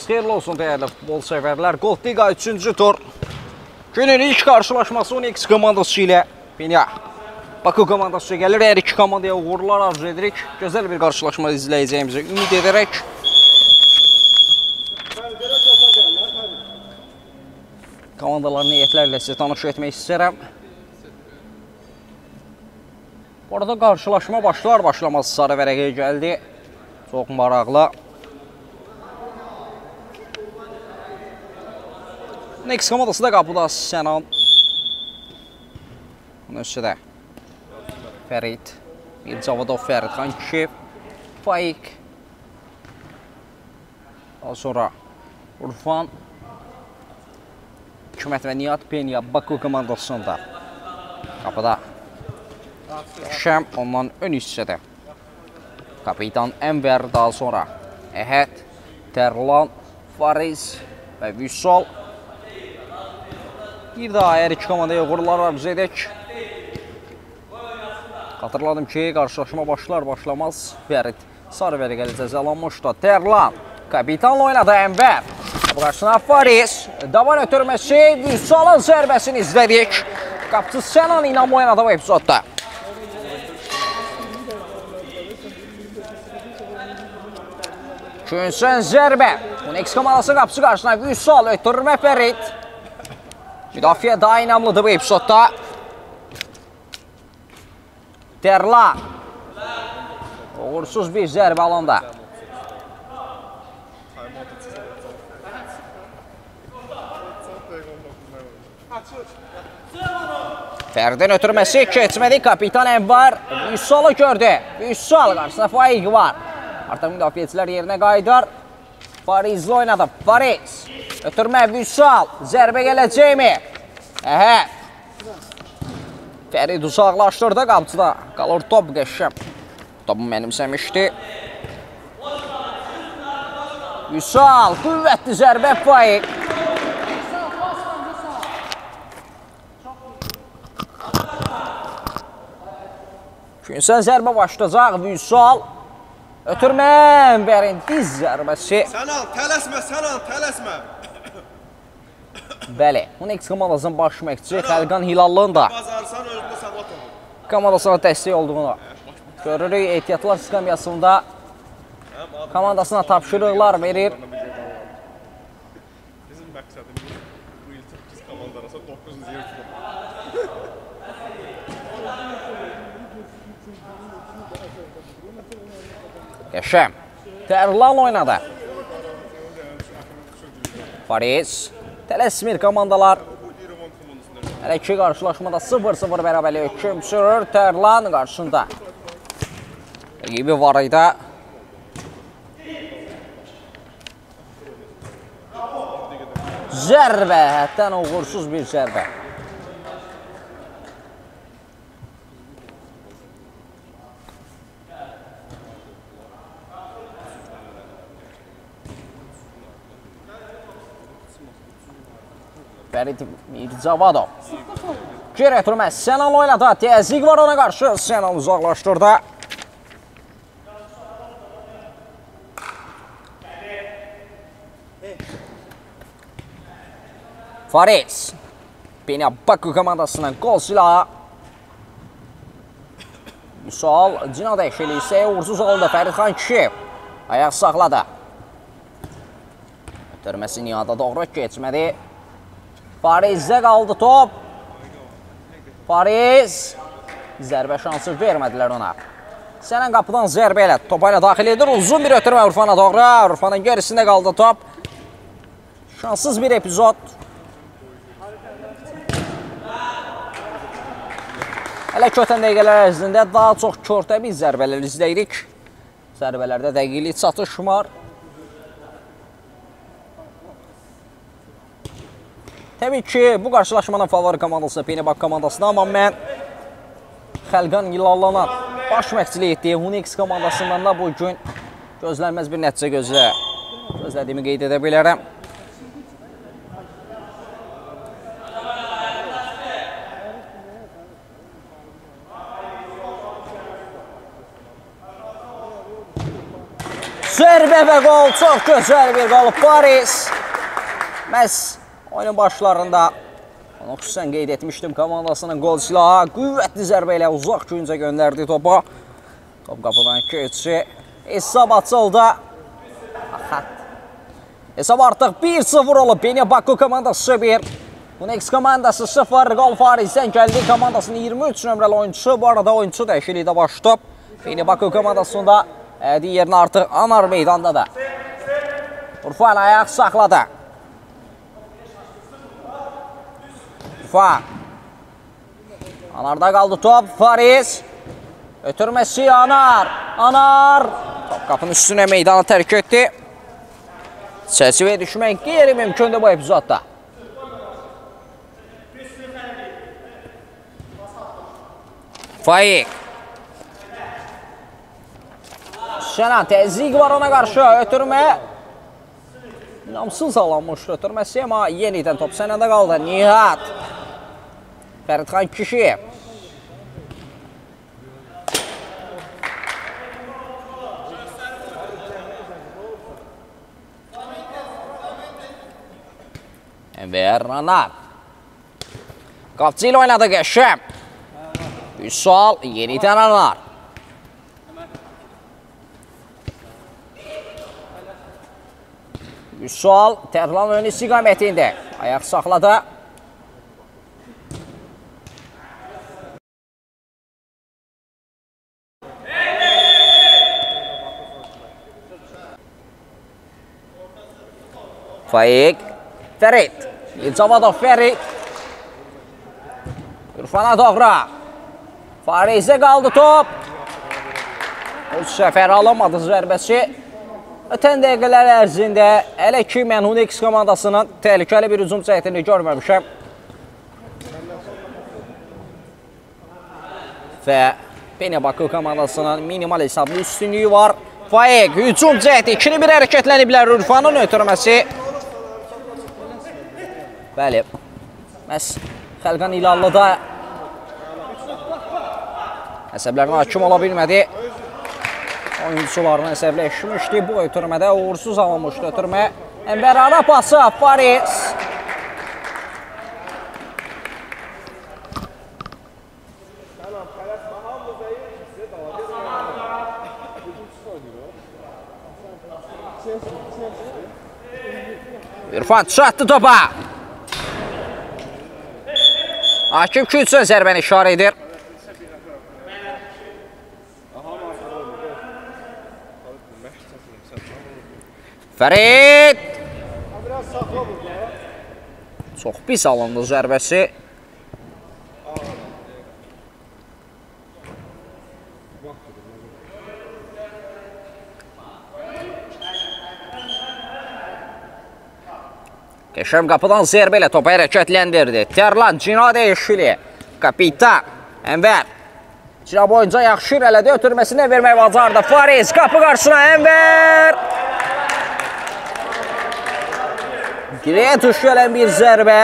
Axşamınız xeyirli olsun dəyərli futbol sevərlər. Gold Liga 3-cü tur. Günün ilk qarşılaşması Onyx komandası ilə Penya Baku komandası gəlir. Hər iki komandaya uğurlar arzu edirik. Gözəl bir qarşılaşma izləyəcəyimizə ümid edərək komandaların niyyətlərlə sizə tanış etmək istəyirəm. Bu arada qarşılaşma başlamaz sarı vərəqəyə gəldi. Çox maraqlı. Onyx komandası da qapıda Sənan. Nöşədə Fərid, Mircavadov, Fəridxan Kişiyev, Faik. Daha sonra Urfan, Hikmət və Nihat Penya Baku komandasında. Qapıda Şəm, ondan ön hissədə Kapitan Ənvər, daha sonra Əhəd, Tərlan, Fariz və Vüsal. Bir daha hər iki komandaya uğurlar arzu edək. Xatırladım ki, qarşılaşma başlamaz Fərid sarı vərəqəli cəzalanmışdı. Tərlan kapitanla oynadı Ənvər. Bu qarşısına Fariz. Davar ötürməsi, Vüsalın zərbəsini izlədik. Qapıcı Sənan ilə oynadı bu epizodda. Künsən zərbə. Onyx komandası qapısı qarşısına Vüsal ötürmə Fərid. Müdafiə daha inamlıdır bu epizodda. Tərlan. Uğursuz bir zərbə alanda. Fəridin ötürməsi keçmədi. Kapitan Ənvar Vüsalı gördü. Vüsal qarşısında Faik var. Artıq müdafiəçilər yerinə qayıdır. Farizlə oynadı. Fariz. Ötürmə Vüsal. Zərbə gələcəkmi? Əhəd. Fərid uzaqlaşdırdı qapıcıda. Qalır top qəşəm. Topu mənimsəmişdi. Vüsal. Qüvvətli zərbə Faik. Künsən zərbə başlayacaq. Vüsal. Ötürmə Ənvərin diz zərbəsi. Sənan, tələsmə, Sənan, tələsmə. Bəli, Onyx komandasının baş məqçisi Xəlqan Hilallının da komandasına dəstək olduğunu görürük. Ehtiyatlar skamyasında komandasına tapşırıqlar verir. Bizim məqsədimiz bu il 8 komandarasa 9 yer tutub. Qəşəm. Tərlan oynadı. Fariz. Tələsmir komandalar. Hələ iki qarşılaşmada 0-0 bərabərliyə hökm sürür. Tərlan qarşısında. Rəqibi var idi. Zərbə. Həddən uğursuz bir zərbə. Fərid Mircavadov. Geri ötürməz. Sənan oynadı. Təzyiq var ona qarşı. Sənan uzaqlaşdırdı. Fariz. Penya Baku komandasının qol silahı. Vüsal. Cina dəyişəli isə uğursuz oldu. Fəridxan Kişiyev. Ayaq saxladı. Ötürməsi Nihada doğru keçmədi. Farizdə qaldı top. Fariz. Zərbə şansı vermədilər ona. Sənan qapıdan zərbə ilə topa ilə daxil edir. Uzun bir ötürmə Urfana doğru. Urfanın gerisində qaldı top. Şanssız bir epizod. Hələ kötən dəqiqələr ərzində daha çox körtəbi zərbələr izləyirik. Zərbələrdə dəqiqlik çatışmır. Təbii ki, bu qarşılaşmanın favori komandası Penya Baku komandasıdır, amma mən Xəlqan Hilallının baş məqçilik etdiyi Onyx komandasından da bu gün gözlənməz bir nəticə gözlədiyimi qeyd edə bilərəm. Zərbə və qol, çox gözəl bir qol. Paris məhz oyunun başlarında onu xüsusən qeyd etmişdim. Komandasının qol silahı qüvvətli zərbə ilə uzaq güncə göndərdi topa. Top qapıdan keçdi. Hesab açıldı. Hesab artıq 1-0 olub. Beni Baku komandası 1. Unex komandası 0. Qol Parisdən gəldi. Komandasının 23 nömrəli oyuncusu. Bu arada oyuncu dəyişiklikdə başlayıb. Beni Baku komandasında digərini artıq Anar meydanda da. Urfan ayaq saxladı. Urfan. Anarda qaldı top. Paris. Ötürməsi Anar. Anar. Top qapının üstünə meydanı tərk etdi. Çərçivəyə düşmək qeyri-mümkündür bu epizodda. Faik. Şənan təzyiq var ona qarşı. Ötürmə. İnamsız alanmışdı ötürməsi, amma yenidən top sənədə qaldı. Nihat. Fəridxan Kişiyev. Enver Ranar. Qapçı ilə oynadı Qəşəm. Üsal, yenidən Ranar. Üsal, Tərlan ön istiqamətində. Ayaq saxladı. Faik. Fərid. İlcavadov Fərid. İrfana doğru. Farizə qaldı top. O səfər alamadı zərbəsi. Ötən dəqiqələr ərzində hələ ki mən Unex komandasının təhlükəli bir hücum cəhətini görməmişəm. Və Beni Baku komandasının minimal hesablı üstünlüyü var. Faik hücum cəhəti 2-1 hərəkətləniblər. İrfanın ötürməsi. Bəli, məhz Xəlqan İlallıda əsəblərinə hakim ola bilmədi. Oyuncularını əsəbləşmişdi. Bu ötürmədə uğursuz alınmışdı ötürmə. Enver ara pası, Paris. İrfan çatdı topa. Hakim Küçün zərbəni işarə edir. Fərid. Çox pis alındı zərbəsi. Qəşəm qapıdan zərbə ilə topu hərəkətləndirdi. Tərlan cina dəyişili. Kapitan Enver. Cina boyunca yaxşı irələdi. Ötürməsinə vermək bacardı. Fariz qapı qarşısına Enver. Girəyə tuş gələn bir zərbə.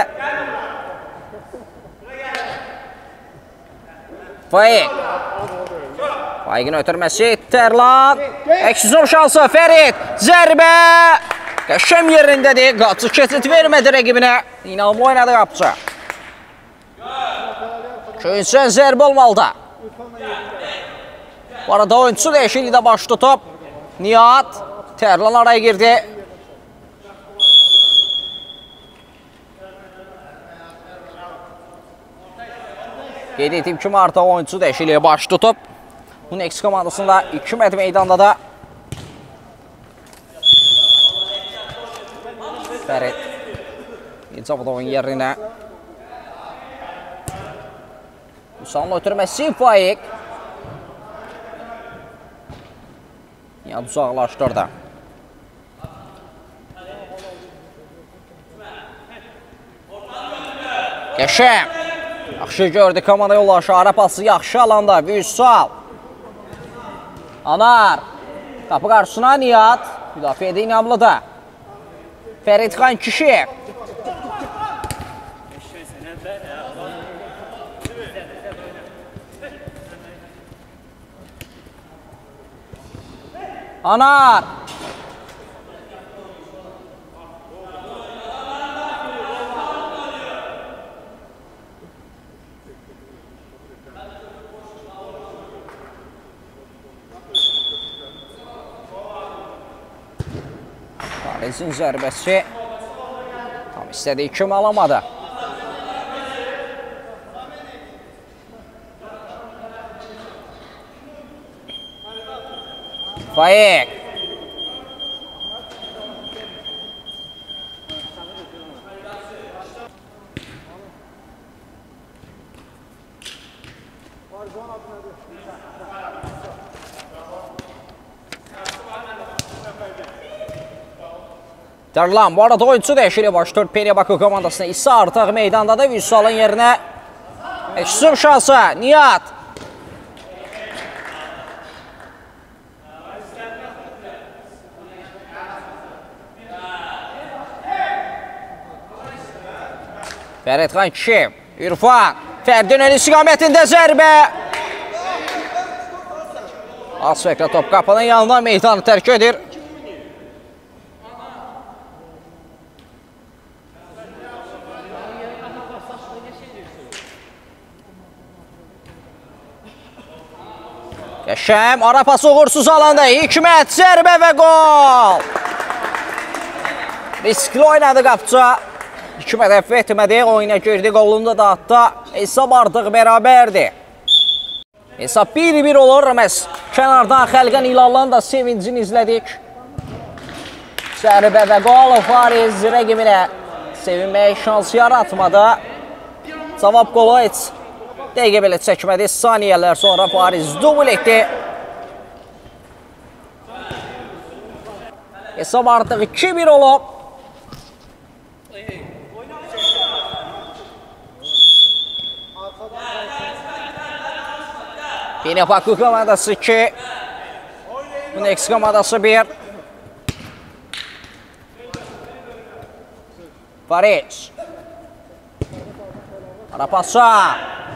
Faik. Faiqin ötürməsi Tərlan. Əksizom şansı Fərid. Zərbə. Qəşəm yerindədir. Qapçı keçid vermədi rəqibinə. İnanımlı oynadı qapçı. Köyünsən zərbə olmalıda. Bu arada oyuncusu dəyişiklikdə başlı top. Nihat. Tərlan araya girdi. Qeyd etdiyim kimi artıq oyuncu dəyişikliyə başlı top. Unex komandasında 2 mətr meydanda da Fərid. İlcavadovun yerinə. Müsanlı ötürməsi Faik. Nihat uzaqlaşdırdı. Qəşəm. Yaxşı gördü komanda yoldaşı. Ara pası yaxşı alanda. Vüsal. Anar. Qapı qarşısına Nihat. Müdafiə edə İnamlıda. Fəridxan Kişiyev. Anar. Faizin zərbəsi tam istədiyi kimi alamadı. Faiq. Tərlan, bu arada oyuncu dəyişir baş 4 Periya Bakı komandasına. İsa artıq meydandadır. Vüsalın yerinə hücum şansı. Nihat. Fəridxan Kişiv. İrfan. Fərdin ön istiqamətində zərbə. Asfeklə top qapının yanından meydanı tərk edir. Qəşəm, ara pası uğursuz alanda Hikmət, zərbə və qol. Riskli oynadı qapçı. Hikmət əfv etmədi, oyuna girdi, qolunda da atdı. Hesab artıq bərabərdir. Hesab 1-1 olur. Məhz kənardan Xəlqən İlallan da sevincini izlədik. Zərbə və qol. Fariz rəqibinə sevinməyə şans yaratmadı. Cavab qolu heç dəqiqə belə çəkmədi. Saniyələr sonra Fariz dubl etdi. Hesab artıq 2-1 olub. Yine Bakı komandası 2. Next komandası 1. Fariz. Ara pasa.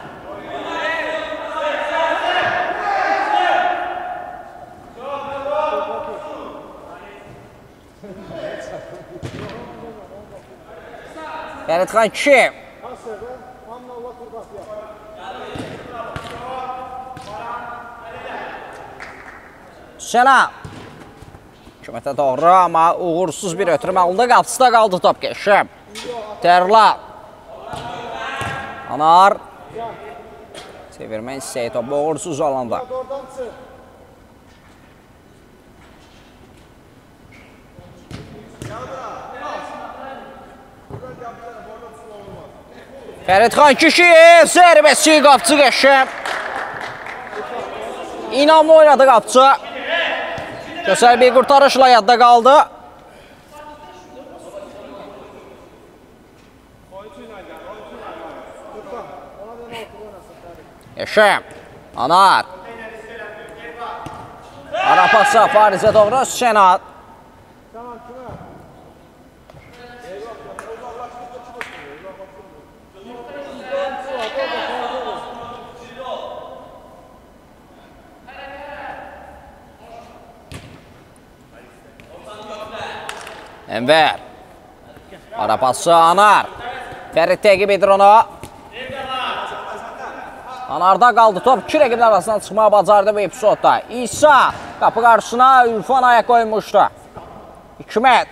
Fəridxan Kişiv. Şənab. Hikmətə doğru, amma uğursuz bir ötürmə alındı. Qapısında qaldı top. Qəşəm. Tərlan. Anar. Çevirmə hissəyi top uğursuz alındı. Fəridxan Kişiv. Zərbəsi qapçı Qəşəm. İnamlı oynadı qapçı. Gözəl bir qurtarışla yadda qaldı. Qəşəm. Anar. Ara pası Farizə doğru Şənad. Enver. Ara pası Anar. Fərid təqib edir onu. Anarda qaldı top. İki rəqiblər arasından çıxmağa bacardı bu epizodda. İsa qapı qarşısına Ürfan ayak koymuşdu. Hikmət.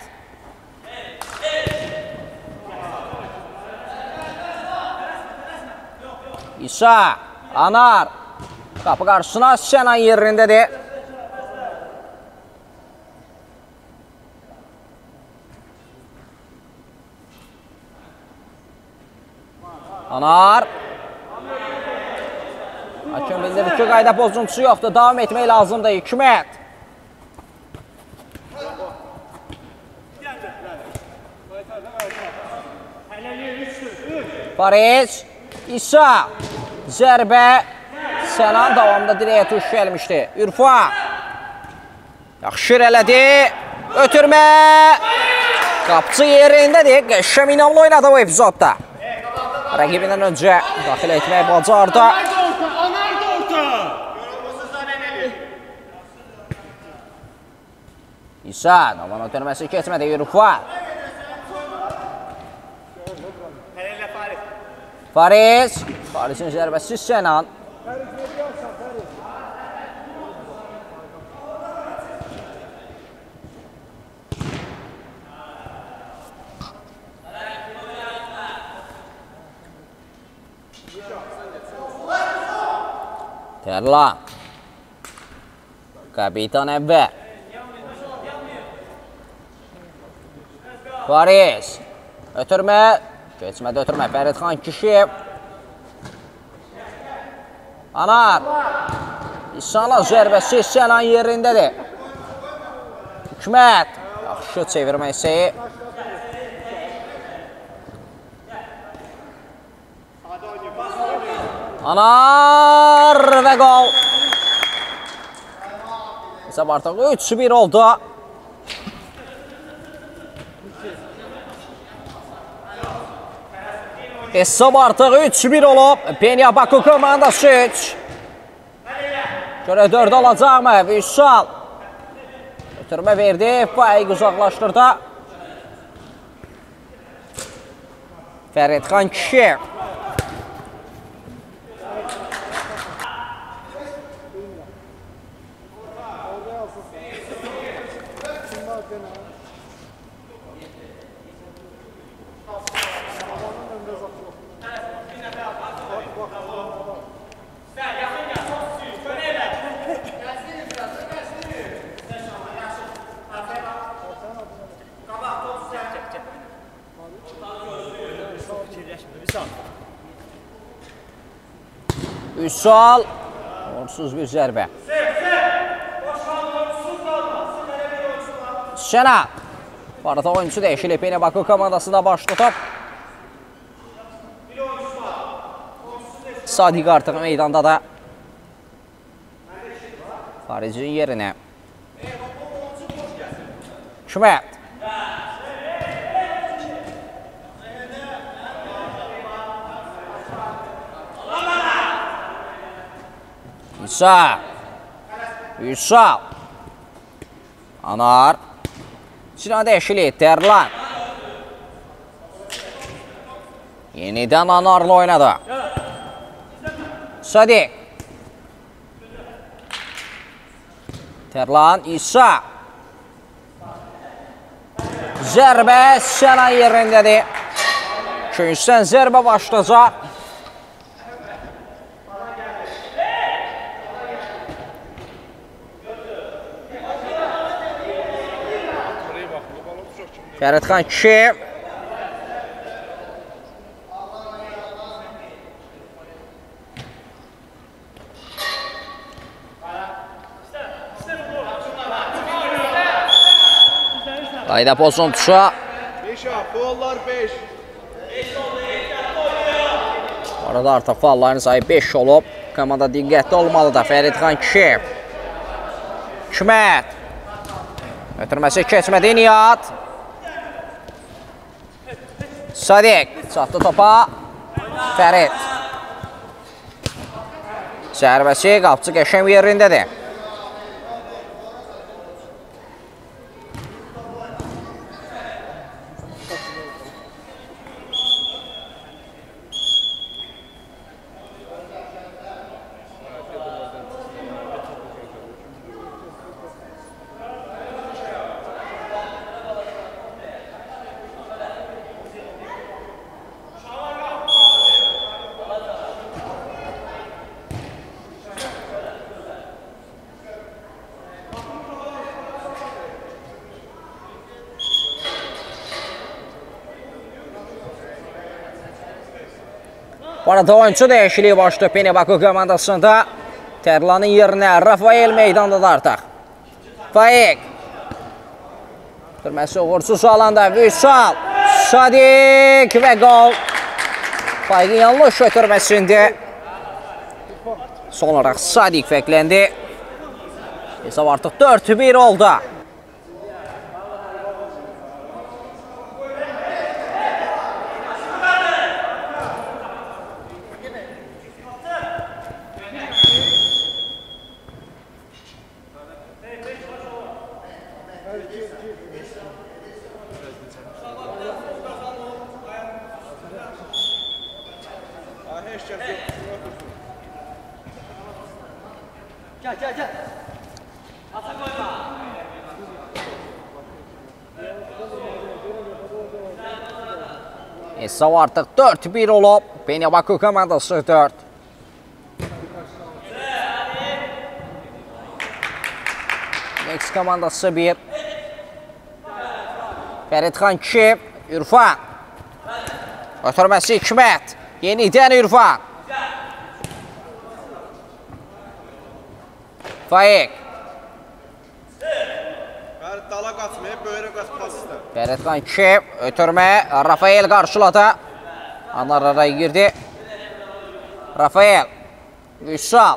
İsa. Anar. Qapı qarşısına Şənan yerindədir. Anar. Hakim bildirir ki, qayda pozuntusu yoxdur. Davam etmək lazımdır. Hikmət. Fariz. İsa. Zərbə. Sənan davamında direyə tuş gəlmişdi. Ürfan. Yaxşı elədi. Ötürmə. Qapçı yerindədir. Qəşəm inamlı oynadı bu epizodda. Rəqibindən öncə daxil etməyi bacardı. İsa, davan ötürməsi keçmədi. Ürfan. Fariz. Farizin zərbəsi Sənan. Terlan. Kapitan Enver. Fariz. Ötürmə. Keçmədə ötürmə. Fəridxan Kişiyev. Anar. İsala zərbəsi Sənan yerindədir. Hikmət. Yaxşı çevirməsi. Anar və qol. Hesab artıq 3-1 oldu. Hesab artıq 3-1 olub. Penya Baku komandası 3. Görə 4 alacaqmı? Vüsal. Ötürmə verdi. Faiq uzaqlaşdırdı. Fəridxan Kişiyev. Vüsal. Uğursuz bir zərbə. Şena. Bu arada oyuncu dəyişilib. Penya Baku komandasında baş tutub. Sadiq artıq meydanda da. Faricin yerinə. Hikmət. İsa. Vüsal. Anar. Sinan dəyişili. Terlan. Yenidən Anarla oynadı. Sadiq. Terlan. İsa. Zərbə Sənan yerindədir. Köyündən zərbə başlayacaq. Fəridxan Kişiyev. Qayda pozuntusu. 5 faullar 5. Arada artıq faulların sayı 5 olub. Komanda diqqətli olmalıdır. Fəridxan Kişiyev. Hikmət. Ötürməsi keçmədi. Nihat. Sadiq. Çatdı topa. Fərid. Zərbəsi qapçı qəşəm yerindədir. Bu arada oyuncu dəyişikliyi başladı Penya Baku komandasında. Terlanın yerinə Rafael meydandadır artıq. Faiq. Türməsi uğursuz alanda Vüsal. Sadiq və qol. Faiqin yanlış ötürməsində. Son olaraq Sadiq fərqləndi. Hesab artıq 4-1 oldu. Gel. Ata koyma. Hesab artıq 4-1 olub. Penya Baku komandası 4. Meksika komandası 1. Fəridxan 2. Ürfan. Ötürməsi Hikmət. Yenidən Ürfan. Faiq. Fərid dala qaçmayıb, böyrə qaç pas istər. Fəridxan 2. Ötürmə. Rafael qarşıladı. Anar araya girdi. Rafael. Vüsal.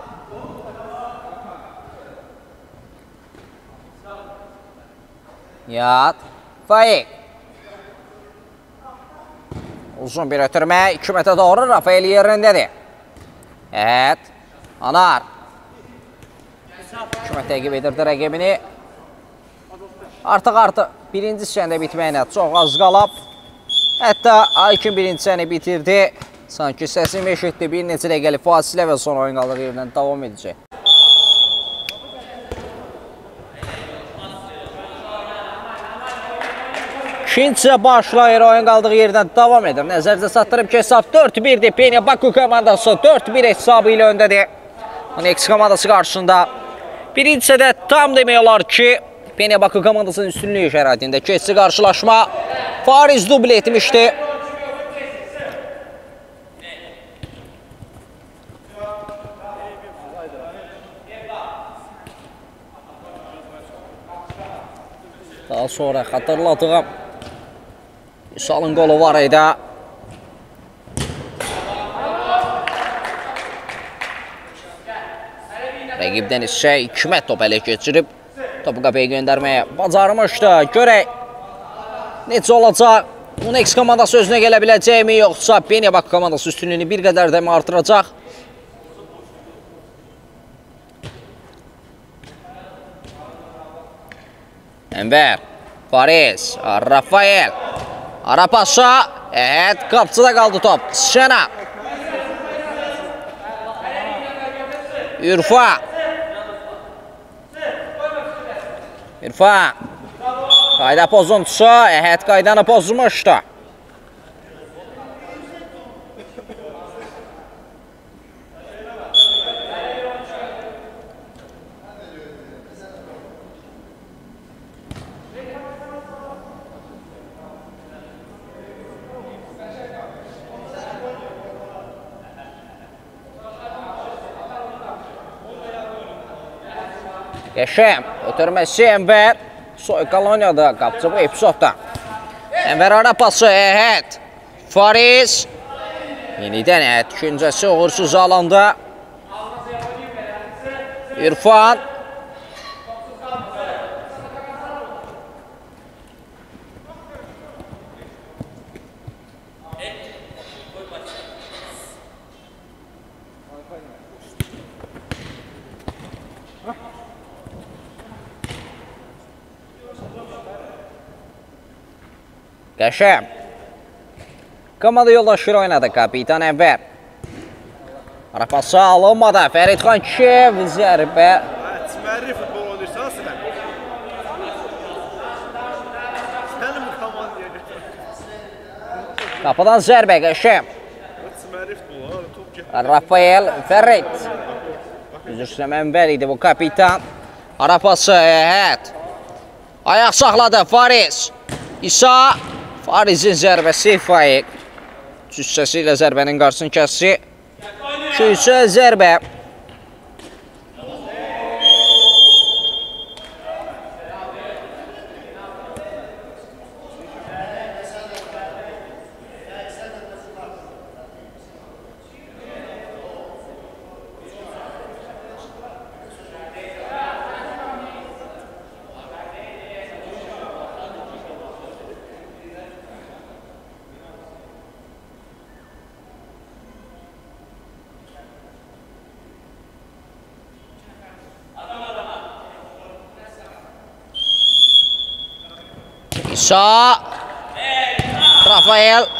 Yad. Faiq. Uzun bir ötürmə. 2 metrə doğru Rafael yerindədir. Evet. Anar. 2 metrə təqib edirdi rəqibini. Artıq birinci hissəndə bitməyinə çox az qalıb. Hətta Aykin birinci hissəni bitirdi. Sanki səsini eşitdi. Bir neçə dəqiqəlik fasilə və son oyun qaldığı yerdən davam edəcək. İkincisi başlayır, oyun qaldığı yerdən davam edir. Nəzərinizə çatdırıb ki, hesab 4-1'dir. Penya Baku komandası 4-1 hesabı ilə öndədir. Meksika komandası qarşısında. Birinci hissədə tam demək olar ki, Penya Baku komandasının üstünlüyü şəraitində keçdi qarşılaşma. Fariz dubl etmişdi. Daha sonra xatırladığım Vüsalın qolu var idi. Rəqibdən isə Hikmət top ələ keçirib topu qapıya göndərməyə bacarmışdı. Görək necə olacaq? Unex komandası özünə gələ biləcəkmi, yoxsa Penya Baku komandası üstünlüyünü bir qədər də mi artıracaq? Enver, Fariz, Rafael, ara pası, evet qapçıda qaldı top, Şena, Ürfan, qayda pozuntusu, evet qaydanı pozmuşdu. Qəşəm, ötürməsi Enver, Soykolonyada qapçı bu epizodda. Enver ara pası, evet, Fariz, yenidən evet, ikincəsi uğursuz alanda. İrfan. Qəşəm. Komanda yoldaşları oynadı kapitan Enver. Arapası alınmadı. Fəridxan Kiyev zərbə. Çimərli futbol oynayırsan sən. Sənin bu komandaya gətir. Qapıdan zərbə Qəşəm. Çimərli futbol, top gətir. Rafael Ferret. Üzrüstəm Enver idi bu kapitan. Arapası evet. Ayaq saxladı Fariz. İsa. Farizin zərbəsi Faiq. Cüssəsi ilə zərbənin qarşısını kəssi. Üçüncü zərbə. İsa, Rafael.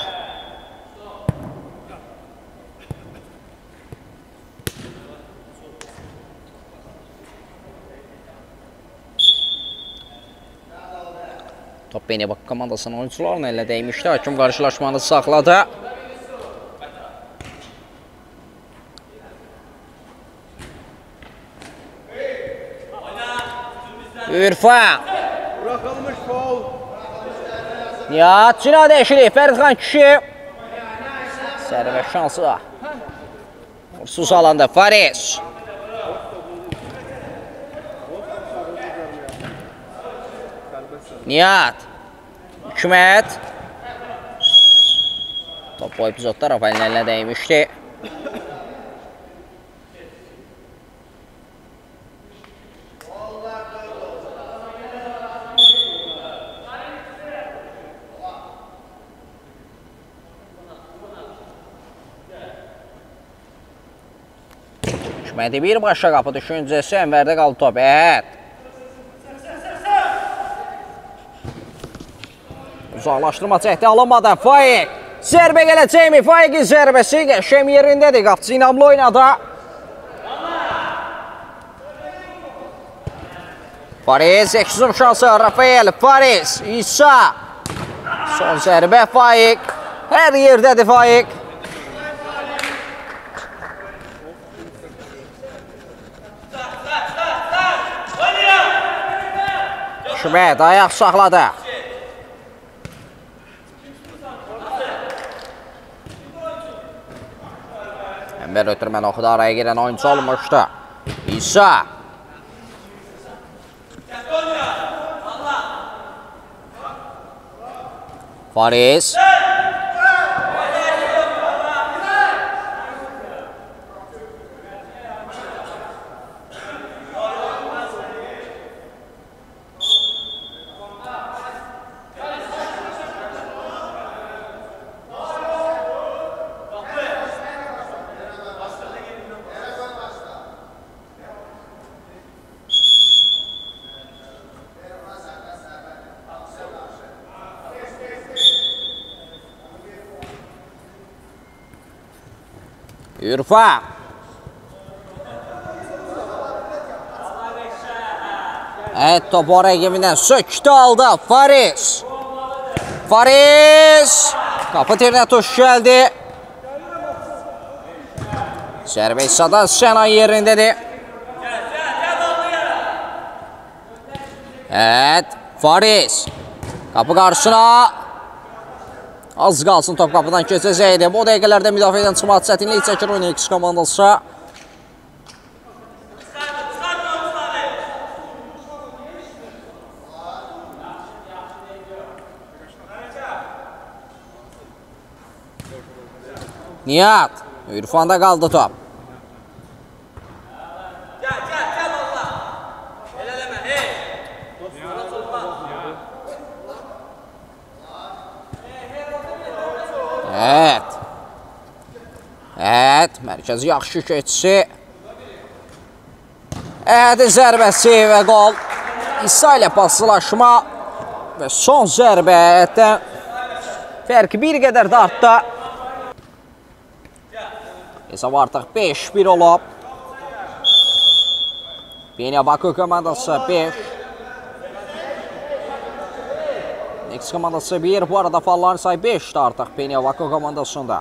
Top Penya Baku komandasının oyuncularına elə dəymişdi. Hakim qarşılaşmanı saxladı. Ürfan. Bırakılmış faul. Nihat Cina dəyişilir. Fəridxan kişi. Sərbə şansı var. Vursuz alanda Faris. Nihat. Hikmət. Top bu epizodda Rafaelin əlinə dəymişdi. Hikməti birbaşa qapı düşüncəsi, Ənvərdə qaldı top. Uzaqlaşdırma cəhdi alınmadan Faiq. Zərbə gələcəkmi? Faiqin zərbəsi qəşəm yerindədir. Qapçı inamlı oynadı. Fariz, eksizum şansı. Rafael, Fariz, İsa. Son zərbə Faiq. Hər yerdədir Faiq. Hikmət ayaq saxladı. Ənvər ötürməni oxudu, araya girən oyuncu olmuşdu. İsa. Fariz. Ürfan. Evet, topu rəqibindən söktü aldı. Fariz. Fariz. Qapı terinə tuş gəldi. Zərbə İsa'dan Sənan yerindədir. Evet, Fariz. Qapı qarşısına. Az qalsın top qapıdan keçəcəkdi. Bu dəqiqələrdə müdafiədən çıxmaq çətinlik çəkir Onyx komandası. Nihat. Ürfanda qaldı top. Evet. Evet. Mərkəzi yaxşı keçsi. Əhədin zərbəsi və qol. İsa ilə paslaşma. Və son zərbə Əhəddən. Fərqi bir qədər də artdı. Hesab artıq 5-1 olub. Benya Bakı komandası 5. X komandası 1. Bu arada falların sayı 5'dir artıq Benya Bakı komandasında.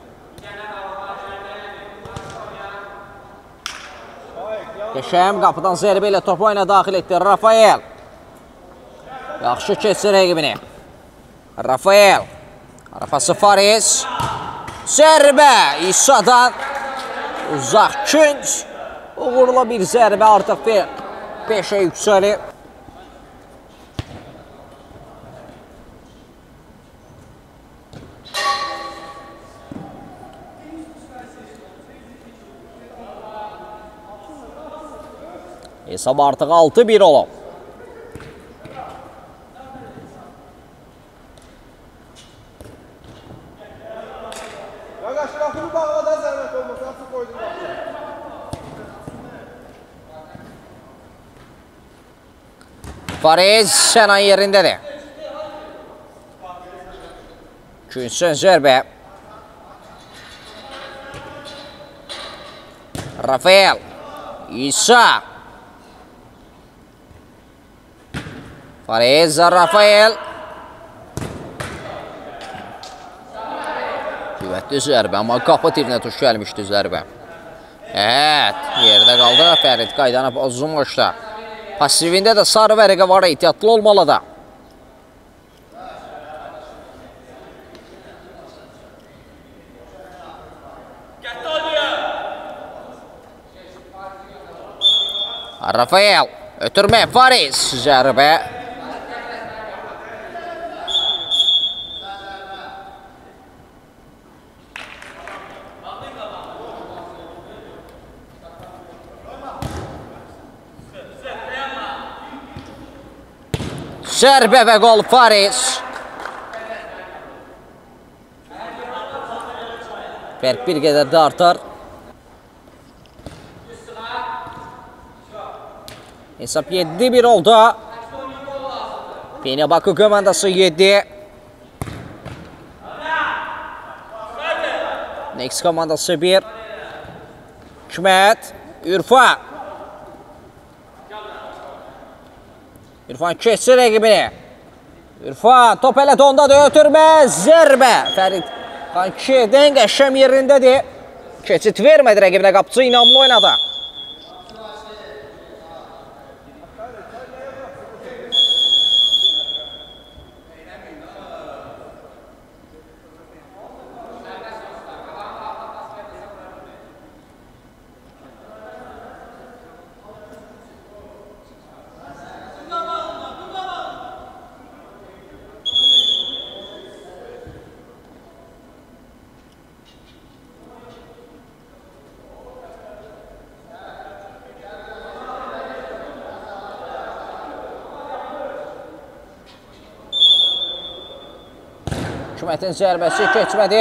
Qəşəm qapıdan zərbə ilə topu oyuna daxil etdi. Rafael. Yaxşı keçsi rəqibini. Rafael. Arafası Fariz. Zərbə İsa'dan. Uzaq künc. Uğurla bir zərbə artıq 5'ə yüksəlir. Hesab artıq 6-1 olub. Yaqaş, qapını bağladan zəhmət olmasa, açıq qoydum qapını. Fariz Sənan yerindədir. Künsün zərbə. Rafael. İsa. Fariz, Rafael. Qüvvətli zərbə, amma qapı tirinə tuş gəlmişdi zərbə. Evet, yerdə qaldı. Fərid qaydanı pozulmuşdu. Pasivində də sarı vərəqə var, ehtiyatlı olmalı da. Rafael, ötürmə, Faris, zərbə. Zərbə və qol Faris. Fərq bir qədər də artar. Hesab 7-1 oldu. Penya Baku komandası 7. Next komandası 1. Hikmət, Ürfan. Ürfan keçir rəqibini. Ürfan top elə onda da ötürmə, zərbə. Fərid Xankiyedən qəşəm yerindədir. Keçid vermədi rəqibinə, qapıcı inamlı oynadı. Hikmətin zərbəsi keçmədi.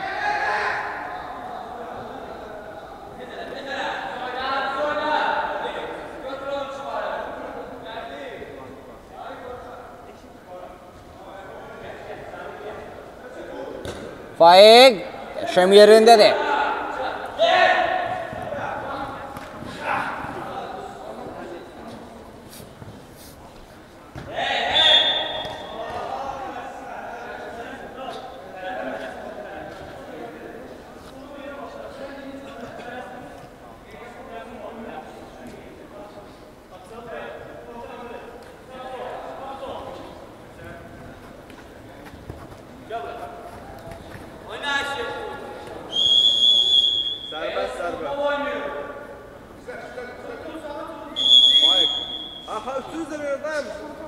Faiq qəşəm yerindədir. Aha, üstünüz de verir.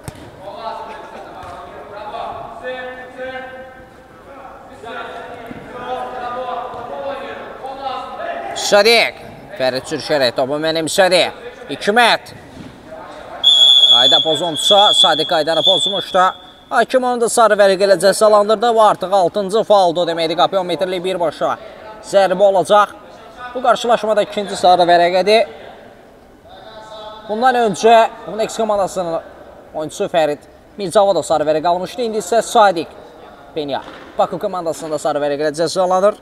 Sadiq. Fərid sürüşərək topu mənimsədi. Hikmət. Qayda pozuntusu. Sadiq qaydanı pozmuşdu. Hakim onu da sarı vərəq ilə cəzalandırdı və artıq 6-cı fauldur deməkdir. Qapı 10 metrlik birbaşa zərbə olacaq. Bu qarşılaşmada ikinci sarı vərəqədir. Bundan öncə Next komandasının oyuncusu Fərid Mirzava da sarı vərəq almışdı. İndi isə Sadiq Penya Baku komandasında sarı vərəq ilə cəzalanır.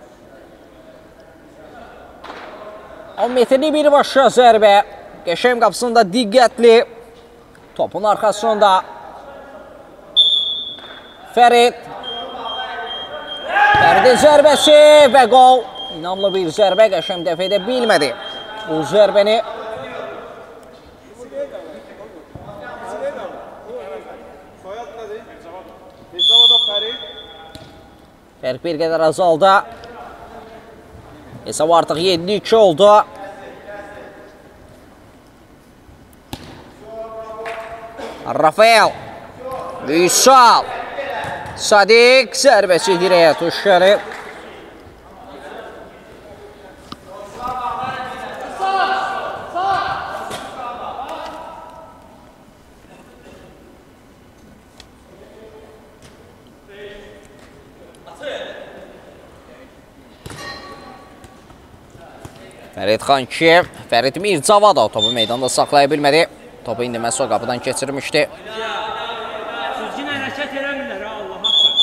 10 metrlik birbaşa zərbə. Qəşəm qapısında diqqətli. Topun arxasında Fərid. Fəridin zərbəsi və qol. İnamlı bir zərbə, Qəşəm dəfə edə bilmədi. Bu zərbəni Fərq bir qədər azaldı. Hesab artıq 7-2 oldu. Rafael. Vüsal. Sadiq zərbəsi dirəyə tuşları. Fərid Xankiyev, Fərid Mirzava da topu meydanda saxlaya bilmədi. Topu indi məhz o qapıdan keçirmişdi. Düzgün hərəkət eləmirlər, Allah haqqı.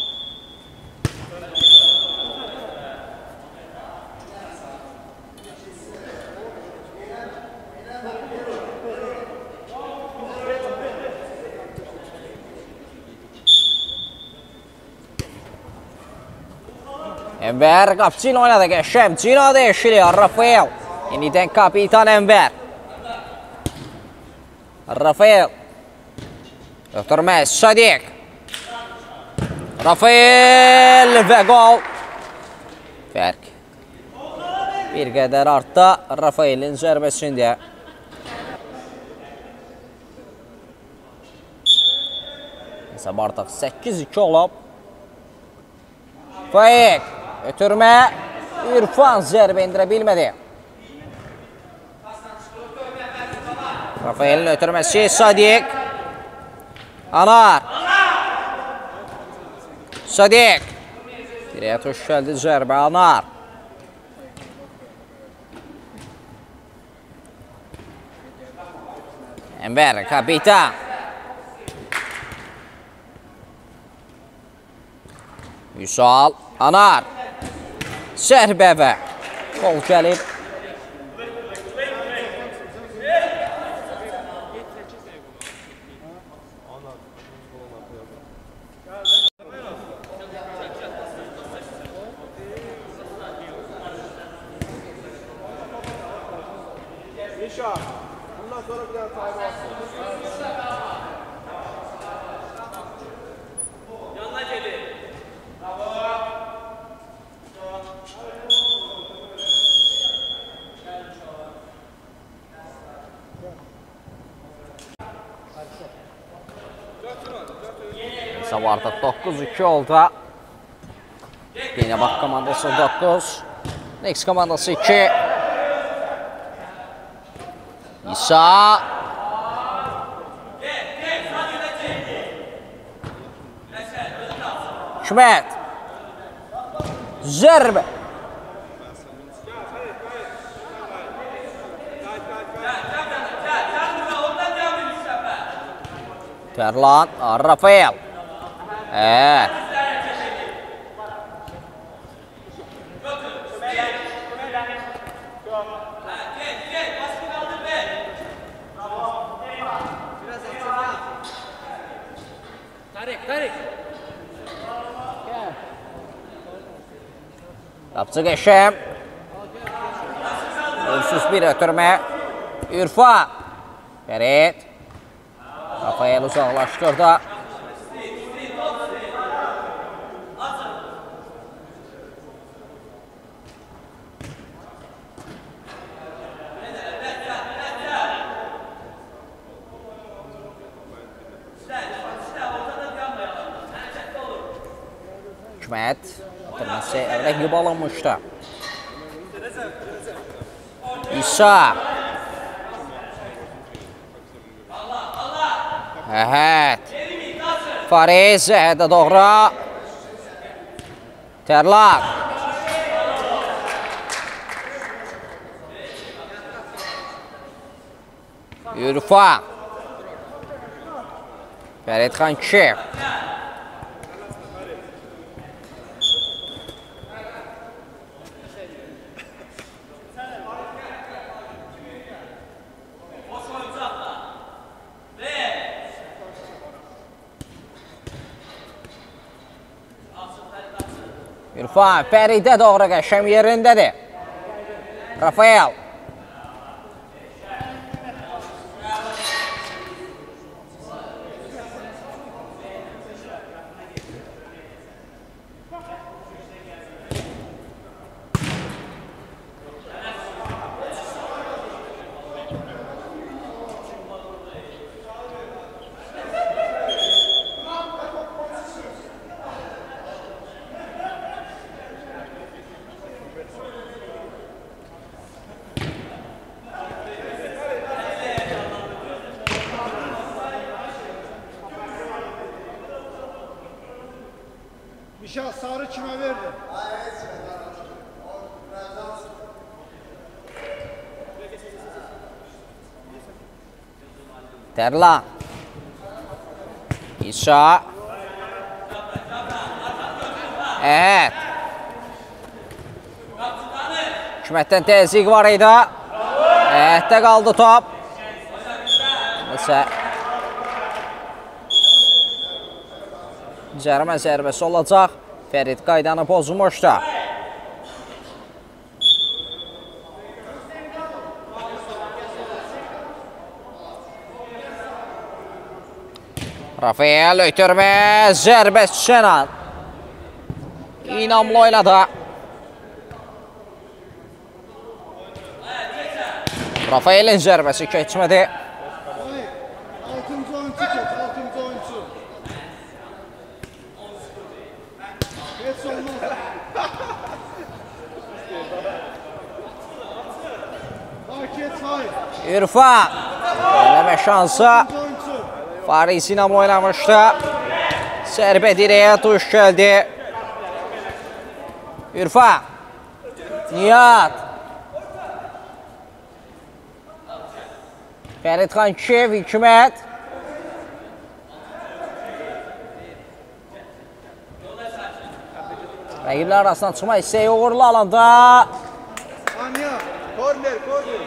Enver qapıcı ilə oynadı, Qəşəm Cino dəyişilir, Rafael. Yenidən kapitan Enver. Rafael. Ötürməz. Sadiq. Rafael və qol. Fərq bir qədər artda Rafaelin zərbəsində. Hesab artıq 8-2 olub. Faiq. Ötürmə. İrfan zərbə indirə bilmədi. Rafaelin ötürməsi. Sadiq. Anar. Sadiq. Dirəyə tuş gəldi zərbə. Anar. Enver, kapitan. Üsal, Anar. Zərbə və qol gəlib. İnşallah. Bundan sonra bir tane time olsun. Yanına gelin. Hesab artıq 9-2 oldu. Yine bak komandası 9. Next komandası 2. İsa. Hikmet. Zərbə. Terlan. Rafael. Tarik. Yaptı Qəşəm. Ölsüz bir ötürmə. İrfan. Ferit. Rafael uzaqlaşdırdı. Hikmet. Atırması rəqib alınmışdı. İsa. Əhəd. Fariz Əhədə doğru. Terlan. İrfan. Fərid Xan kişi. İrfan, Fəridə doğru Qəşəm yerindədir. Rafael. Nişan sarı kime verdi? Terlan. İsa. Evet. Hikmətdən təzyiq var idi. Əhəddə qaldı top. Nəsə. Cərimə zərbəsi olacaq. Fərid qaydanı pozmuşdu. Rafael ötürmə, zərbə Şenan. İnamlı oynadı. Rafael'in zərbəsi keçmədi. Altıncı oyuncu geç, altıncı oyuncu. Geç olmaz. Geç hayır. İrfan. Eləmə şansı. Altıncı oyuncu. Faris İnam oynamışdı. Zərbə direğe tuş gəldi. İrfan. Nihat. Fərid Xankişev, Hikmət. Rəqiblər arasından çıxma hissəyi uğurlu alanda. Anya. Korner, korner.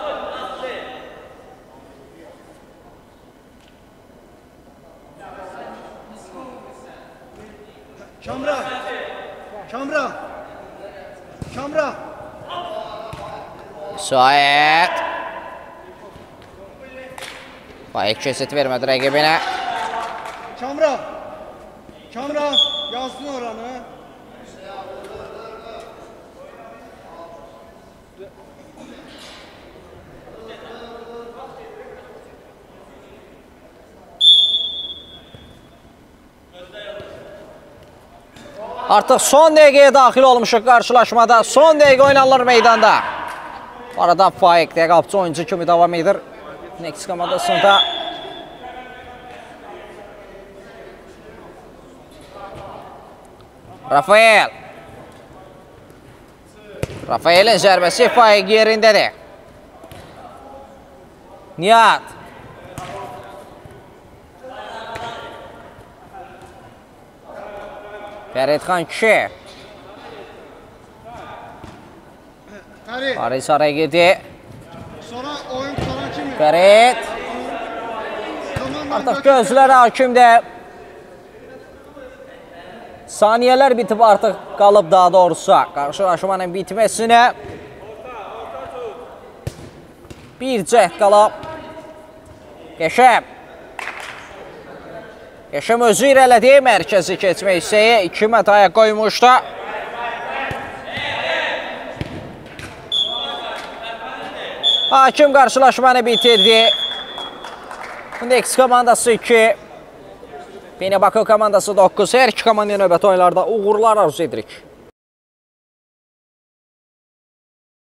Kamra. Kamra. Kamra. Müsait. Faik kesit vermədi rəqibinə. Kamra. Kamra. Yazdın oranı. Artıq son dəqiqəyə daxil olmuşuq qarşılaşmada. Son dəqiqə oynanılır meydanda. Arada Faik də qapçı oyuncu kimi davam edir. Next komandasında. Rafael. Rafael'in zərbəsi Faik yerindədir. Nihat. Fərid Xankişev. Fərid. Faris araya girdi. Sonra oyun sana kimi? Fərid. Artıq gözlər hakimdə. Saniyələr bitib artıq qalıb daha doğrusu. Qarşılaşmanın bitməsinə. Bir cəhd qalıb. Qəşəm. Qəşəm özü irələdi. Mərkəzi keçmək hissəyə 2 mətaya qoymuşdu. Hakim qarşılaşmanı bitirdi. Next komandası 2. Fenerbahçe komandası 9. Hər iki komandaya növbəti oyunlarda uğurlar arzu edirik.